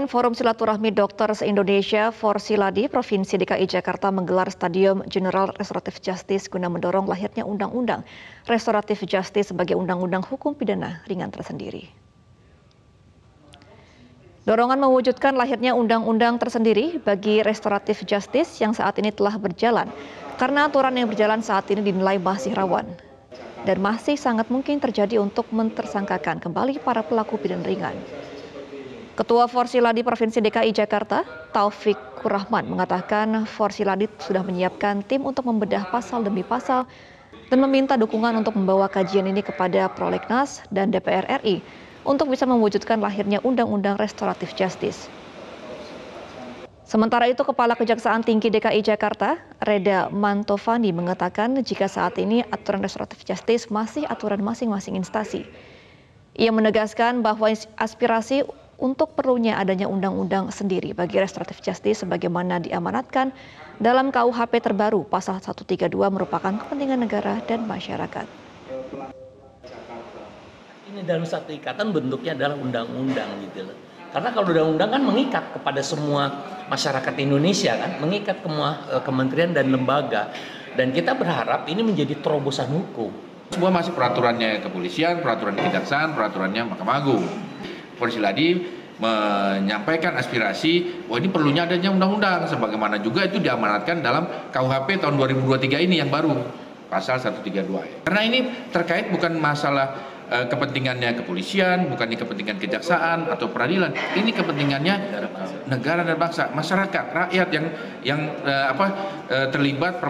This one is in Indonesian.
Forum Silaturahmi Dokter se-Indonesia Forsiladi Provinsi DKI Jakarta menggelar Stadium General Restoratif Justice guna mendorong lahirnya Undang-Undang Restoratif Justice sebagai undang-undang hukum pidana ringan tersendiri. Dorongan mewujudkan lahirnya undang-undang tersendiri bagi Restoratif Justice yang saat ini telah berjalan karena aturan yang berjalan saat ini dinilai masih rawan dan masih sangat mungkin terjadi untuk mentersangkakan kembali para pelaku pidana ringan. Ketua Forsiladi Provinsi DKI Jakarta, Taufik Kurrahman, mengatakan Forsiladi sudah menyiapkan tim untuk membedah pasal demi pasal dan meminta dukungan untuk membawa kajian ini kepada Prolegnas dan DPR RI untuk bisa mewujudkan lahirnya Undang-Undang Restoratif Justice. Sementara itu, Kepala Kejaksaan Tinggi DKI Jakarta, Reda Mantovani, mengatakan jika saat ini aturan Restoratif Justice masih aturan masing-masing instansi. Ia menegaskan bahwa aspirasi untuk perlunya adanya undang-undang sendiri bagi Restoratif Justice sebagaimana diamanatkan dalam KUHP terbaru pasal 132 merupakan kepentingan negara dan masyarakat. Ini dalam satu ikatan bentuknya adalah undang-undang gitu loh. Karena kalau undang-undang kan mengikat kepada semua masyarakat Indonesia kan, mengikat semua kementerian dan lembaga. Dan kita berharap ini menjadi terobosan hukum. Semua masih peraturannya kepolisian, peraturan kejaksaan, peraturannya Mahkamah Agung. Forsiladi menyampaikan aspirasi bahwa ini perlunya adanya undang-undang sebagaimana juga itu diamanatkan dalam KUHP tahun 2023 ini yang baru pasal 132. Karena ini terkait bukan masalah kepentingannya kepolisian, bukan kepentingan kejaksaan atau peradilan. Ini kepentingannya negara dan bangsa, masyarakat, rakyat yang terlibat